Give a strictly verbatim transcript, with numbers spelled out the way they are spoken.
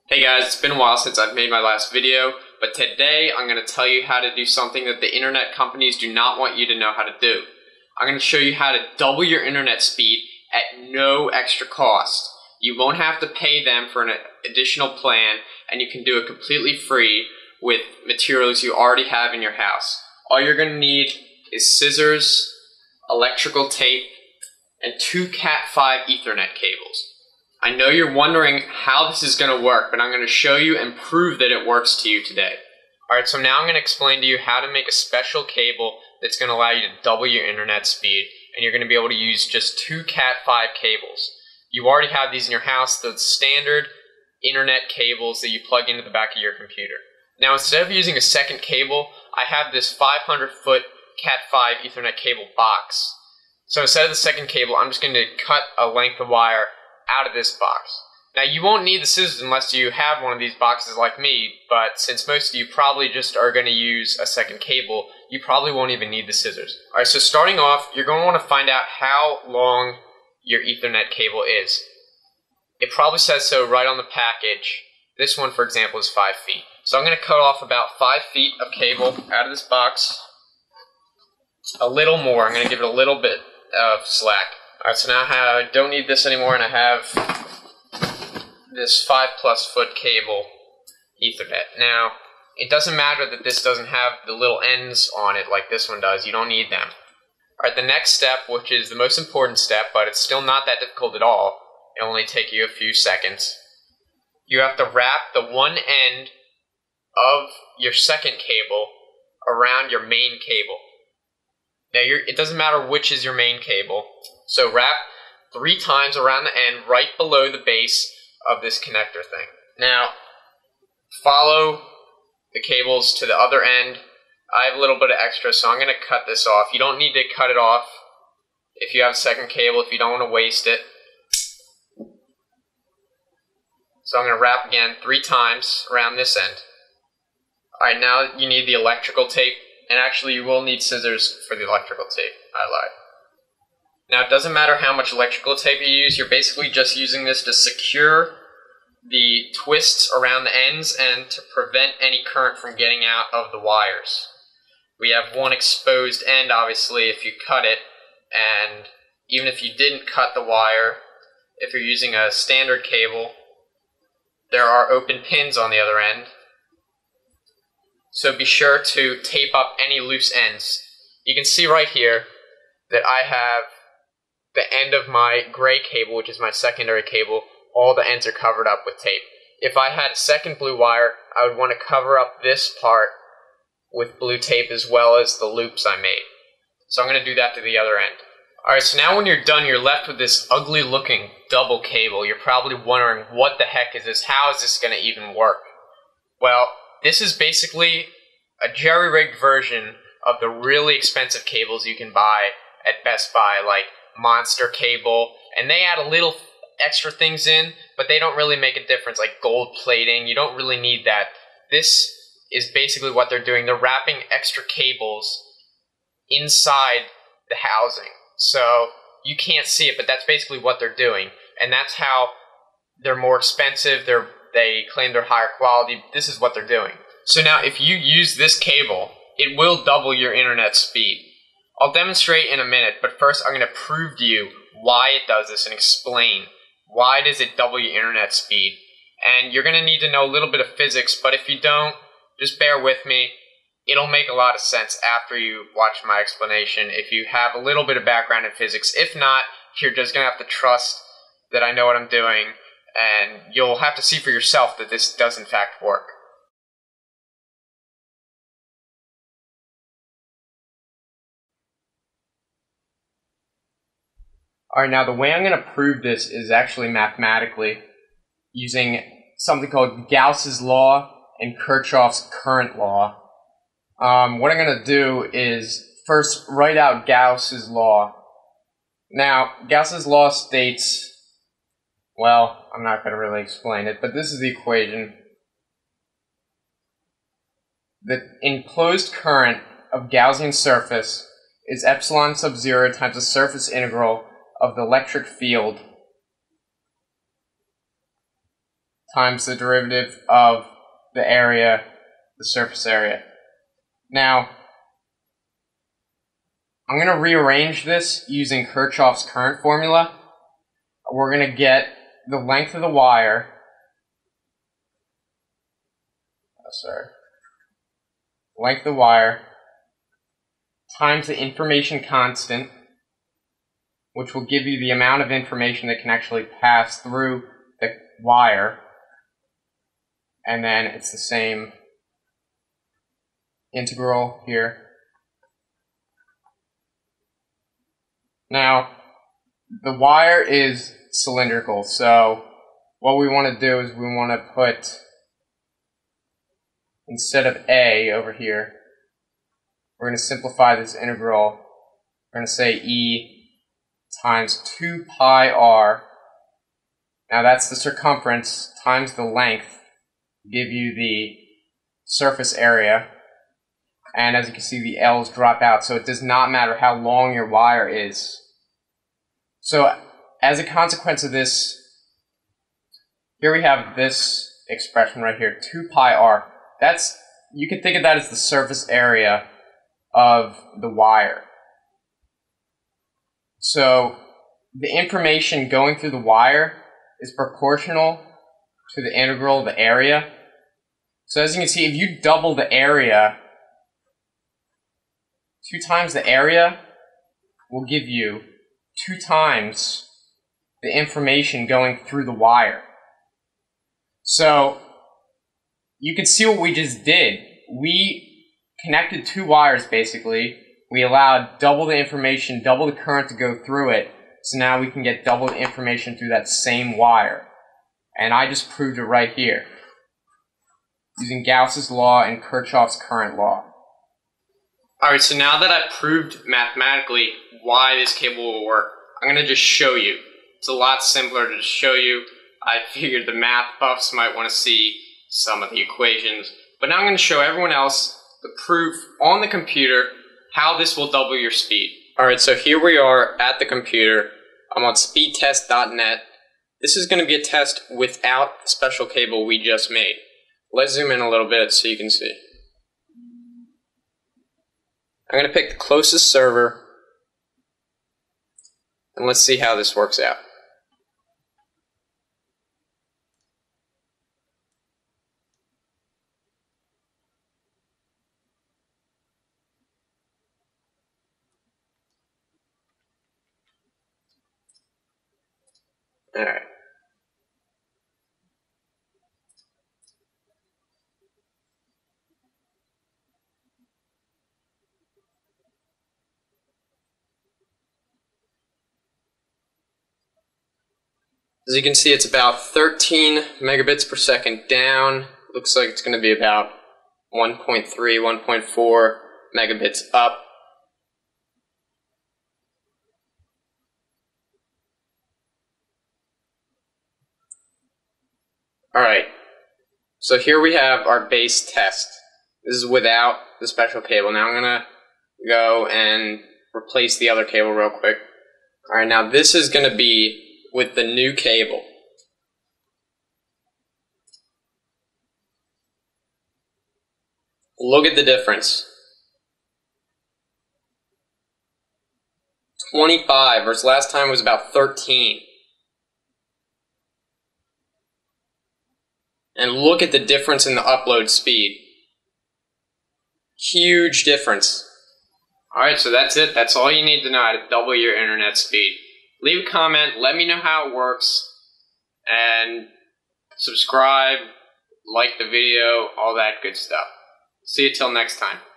Hey guys, it's been a while since I've made my last video, but today I'm going to tell you how to do something that the internet companies do not want you to know how to do. I'm going to show you how to double your internet speed at no extra cost. You won't have to pay them for an additional plan, and you can do it completely free with materials you already have in your house. All you're going to need is scissors, electrical tape, and two cat five Ethernet cables. I know you're wondering how this is going to work, but I'm going to show you and prove that it works to you today. Alright, so now I'm going to explain to you how to make a special cable that's going to allow you to double your internet speed, and you're going to be able to use just two cat five cables. You already have these in your house, those standard internet cables that you plug into the back of your computer. Now, instead of using a second cable, I have this five hundred foot cat five Ethernet cable box. So instead of the second cable, I'm just going to cut a length of wire out of this box. Now, you won't need the scissors unless you have one of these boxes like me, but since most of you probably just are going to use a second cable, you probably won't even need the scissors. Alright, so starting off, you're going to want to find out how long your Ethernet cable is. It probably says so right on the package. This one, for example, is five feet. So I'm going to cut off about five feet of cable out of this box. A little more. I'm going to give it a little bit of slack. Alright, so now I, have, I don't need this anymore, and I have this five plus foot cable Ethernet. Now, it doesn't matter that this doesn't have the little ends on it like this one does. You don't need them. Alright, the next step, which is the most important step, but it's still not that difficult at all. It'll only take you a few seconds. You have to wrap the one end of your second cable around your main cable. Now, you're, it doesn't matter which is your main cable. So wrap three times around the end right below the base of this connector thing. Now, follow the cables to the other end. I have a little bit of extra, so I'm going to cut this off. You don't need to cut it off if you have a second cable, if you don't want to waste it. So I'm going to wrap again three times around this end. Alright, now you need the electrical tape, and actually you will need scissors for the electrical tape. I lied. Now, it doesn't matter how much electrical tape you use, you're basically just using this to secure the twists around the ends and to prevent any current from getting out of the wires. We have one exposed end, obviously, if you cut it, and even if you didn't cut the wire, if you're using a standard cable, there are open pins on the other end. So be sure to tape up any loose ends. You can see right here that I have the end of my gray cable, which is my secondary cable. All the ends are covered up with tape. If I had a second blue wire, I would want to cover up this part with blue tape as well as the loops I made. So I'm going to do that to the other end. Alright, so now when you're done, you're left with this ugly looking double cable. You're probably wondering, what the heck is this? How is this going to even work? Well, this is basically a jerry-rigged version of the really expensive cables you can buy at Best Buy, like Monster Cable, and they add a little extra things in, but they don't really make a difference, like gold plating. You don't really need that. This is basically what they're doing. They're wrapping extra cables inside the housing. So you can't see it, but that's basically what they're doing. And that's how they're more expensive. They're, they claim they're higher quality. This is what they're doing. So now if you use this cable, it will double your internet speed. I'll demonstrate in a minute, but first I'm going to prove to you why it does this and explain why does it double your internet speed. And you're going to need to know a little bit of physics, but if you don't, just bear with me. It'll make a lot of sense after you watch my explanation if you have a little bit of background in physics. If not, you're just going to have to trust that I know what I'm doing, and you'll have to see for yourself that this does in fact work. Alright, now the way I'm going to prove this is actually mathematically using something called Gauss's law and Kirchhoff's current law. Um, what I'm going to do is first write out Gauss's law. Now, Gauss's law states, well, I'm not going to really explain it, but this is the equation. The enclosed current of Gaussian surface is epsilon sub zero times the surface integral of the electric field times the derivative of the area, the surface area. Now, I'm going to rearrange this using Kirchhoff's current formula. We're going to get the length of the wire, oh, sorry, length of the wire times the information constant, which will give you the amount of information that can actually pass through the wire, and then it's the same integral here. Now, the wire is cylindrical, so what we want to do is we want to put, instead of A over here, we're going to simplify this integral. We're going to say E times two pi r. Now that's the circumference times the length, give you the surface area. And as you can see, the L's drop out, so it does not matter how long your wire is. So as a consequence of this, here we have this expression right here, two pi r. That's, you can think of that as the surface area of the wire. So the information going through the wire is proportional to the integral of the area. So as you can see, if you double the area, two times the area will give you two times the information going through the wire. So you can see what we just did. We connected two wires basically. We allowed double the information, double the current to go through it. So now we can get double the information through that same wire. And I just proved it right here, using Gauss's law and Kirchhoff's current law. Alright, so now that I've proved mathematically why this cable will work, I'm going to just show you. It's a lot simpler to just show you. I figured the math buffs might want to see some of the equations. But now I'm going to show everyone else the proof on the computer how this will double your speed. Alright, so here we are at the computer. I'm on speed test dot net. This is going to be a test without the special cable we just made. Let's zoom in a little bit so you can see. I'm going to pick the closest server, and let's see how this works out. Alright. As you can see, it's about thirteen megabits per second down. Looks like it's going to be about one point three, one point four megabits up. Alright, so here we have our base test. This is without the special cable. Now I'm going to go and replace the other cable real quick. Alright, now this is going to be with the new cable. Look at the difference. twenty-five versus last time was about thirteen. And look at the difference in the upload speed. Huge difference. Alright, so that's it. That's all you need to know how to double your internet speed. Leave a comment, let me know how it works, and subscribe, like the video, all that good stuff. See you till next time.